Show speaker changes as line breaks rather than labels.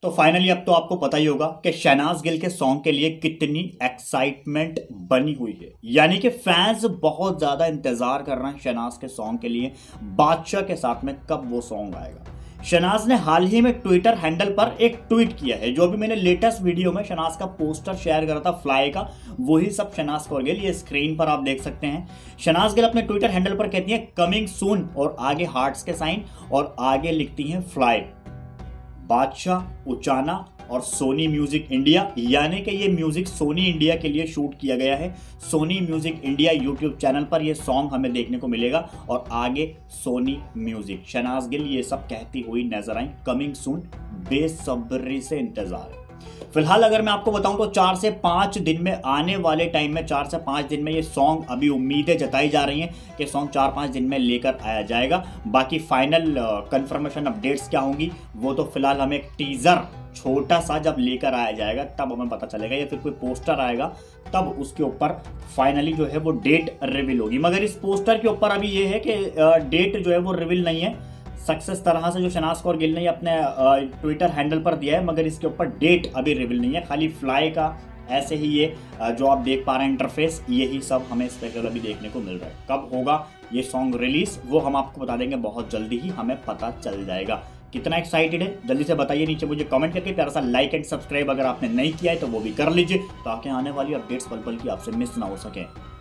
तो फाइनली अब तो आपको पता ही होगा कि शहनाज गिल के सॉन्ग के लिए कितनी एक्साइटमेंट बनी हुई है। यानी कि फैंस बहुत ज्यादा इंतजार कर रहे हैं शहनाज के सॉन्ग के लिए, बादशाह के साथ में कब वो सॉन्ग आएगा। शहनाज ने हाल ही में ट्विटर हैंडल पर एक ट्वीट किया है। जो भी मैंने लेटेस्ट वीडियो में शहनाज का पोस्टर शेयर करा था फ्लाई का, वही सब शहनाज कौर गिल, ये स्क्रीन पर आप देख सकते हैं। शहनाज गिल अपने ट्विटर हैंडल पर कहती है कमिंग सून और आगे हार्ट्स के साइन और आगे लिखती हैं फ्लाई। बादशाह, उचाना और सोनी म्यूजिक इंडिया, यानी कि ये म्यूजिक सोनी इंडिया के लिए शूट किया गया है। Sony music India YouTube channel पर ये सॉन्ग हमें देखने को मिलेगा और आगे सोनी म्यूजिक। शहनाज गिल ये सब कहती हुई नजर आई, कमिंग सून, बेसब्री से इंतजार है। फिलहाल अगर मैं आपको बताऊं तो 4 से 5 दिन में, आने वाले टाइम में 4 से 5 दिन में ये सॉन्ग, अभी उम्मीदें जताई जा रही हैं कि सॉन्ग 4-5 दिन में लेकर आया जाएगा। बाकी फाइनल कंफर्मेशन अपडेट्स क्या होंगी वो तो फिलहाल हमें एक टीजर छोटा सा जब लेकर आया जाएगा तब हमें पता चलेगा, या फिर कोई पोस्टर आएगा तब उसके ऊपर फाइनली जो है वो डेट रिवील होगी। मगर इस पोस्टर के ऊपर अभी ये है कि डेट जो है वो रिवील नहीं है, सक्सेस तरह से जो शहनाज कौर गिल ने अपने ट्विटर हैंडल पर दिया है, मगर इसके ऊपर डेट अभी रिवील नहीं है। खाली फ्लाई का ऐसे ही ये जो आप देख पा रहे हैं इंटरफेस, यही सब हमें स्पेशल अभी देखने को मिल रहा है। कब होगा ये सॉन्ग रिलीज वो हम आपको बता देंगे, बहुत जल्दी ही हमें पता चल जाएगा। कितना एक्साइटेड है जल्दी से बताइए नीचे मुझे कमेंट करके, प्यारा सा लाइक एंड सब्सक्राइब अगर आपने नहीं किया है तो वो भी कर लीजिए, ताकि आने वाली अपडेट्स पल पल की आपसे मिस ना हो सके।